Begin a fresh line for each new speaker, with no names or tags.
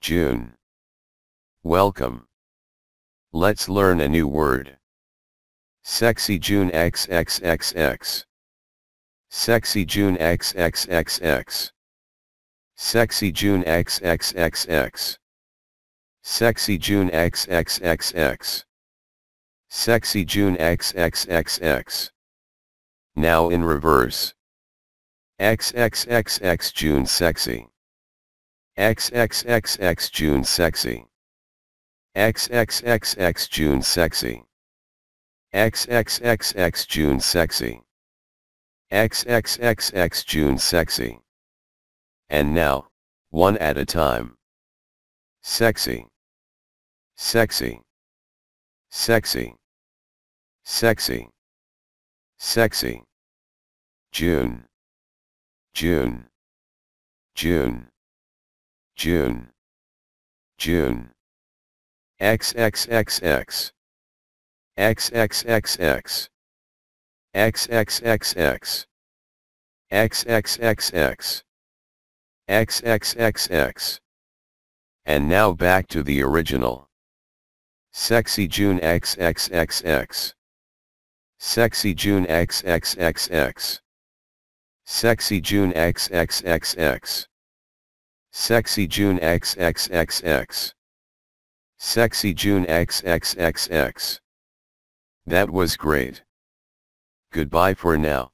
June. Welcome. Let's learn a new word. Sexy June XXXX. Sexy June XXXX. Sexy June XXXX. Sexy June XXXX. Sexy June XXXX. Now in reverse. XXXX June sexy. XXXX June sexy. XXXX June sexy. XXXX June sexy. XXXX June sexy. And now, one at a time. Sexy. Sexy. Sexy. Sexy. Sexy. June. June. June. June. June. XXXX. XXXX. XXXX. XXXX. XXXX. And now back to the original. Sexy June XXXX. Sexy June XXXX. Sexy June XXXX. Sexy June XXXX. Sexy June XXXX. That was great. Goodbye for now.